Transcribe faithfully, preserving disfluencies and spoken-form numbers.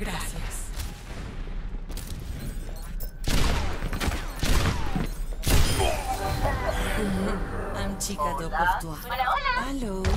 Gracias. Un chicato pour toi. Hola, hola. Allô?